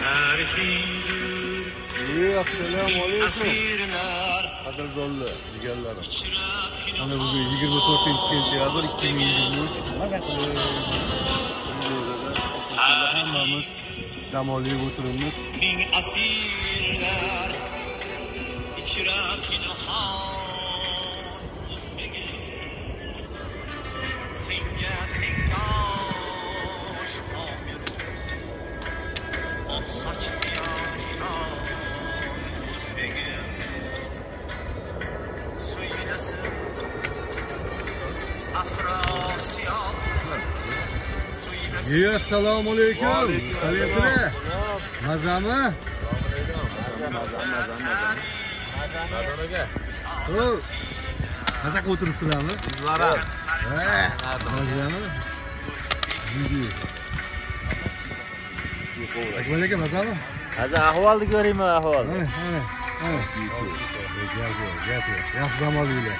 Assalomu alaykum. Qadrdonlar, jigarlarim. Mana bugun 24-sentyabr 2023. Hammamiz dam olib o'tiribmiz. Assalomu alaykum. Qalaysiz? Mazami? Mazam. Maza o'tiribsizlarmi? Bizlar. Mazami? Yidi. Akmalaka mazami? Hozir ahvolni ko'raymi, ahvol. Yaxshi dam olinglar.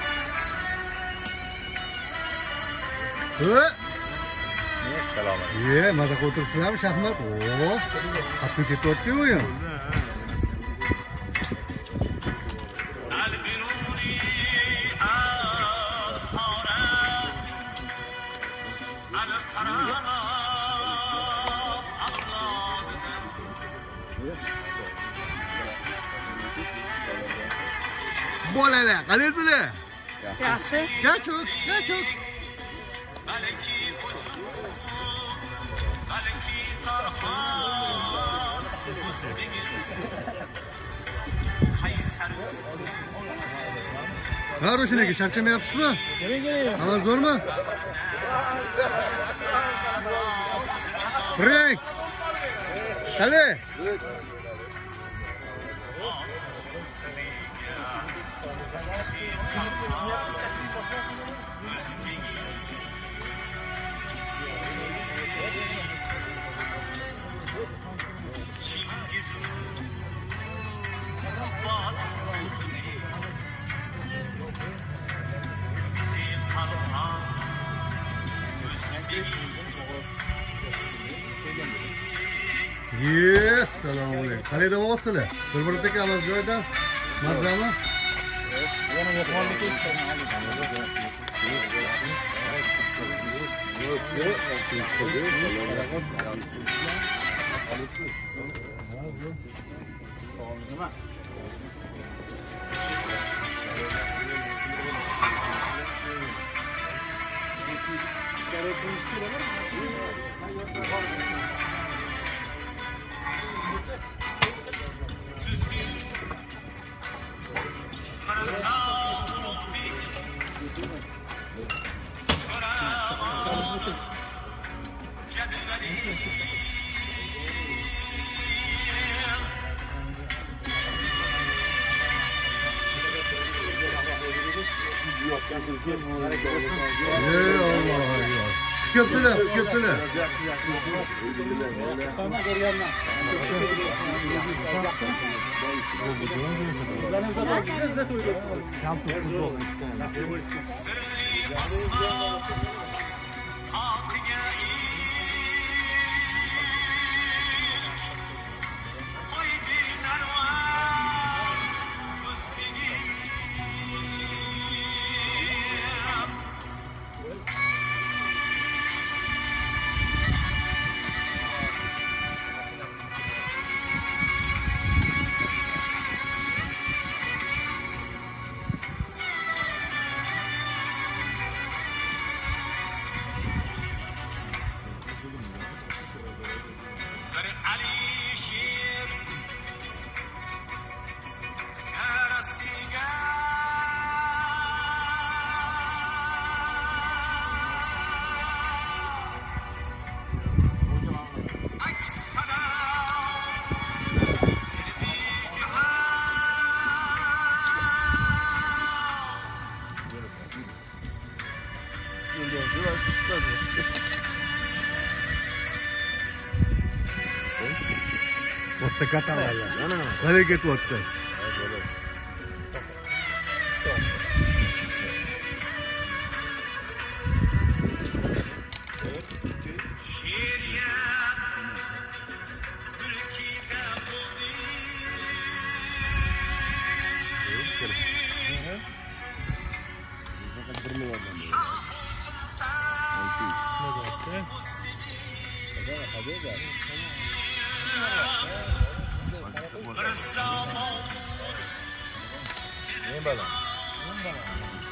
Maza o'tiribsizlarmi, shaxmat? Qattiq ketyapti o'yin. Bolalar, qalaysizlar? Yaxshi. Gachuk. Ha, Ro'shanaga charchamayapsizmi? Havo zo'rmi? Frank. Qale. Assalomu alaykum. Qalayda bo'lsizlar? Bir-birdagi amas joyda mazami? Yana mehmonlikka Köpüler. Otta katalarlar. Qanday ketyapti? Ne balam?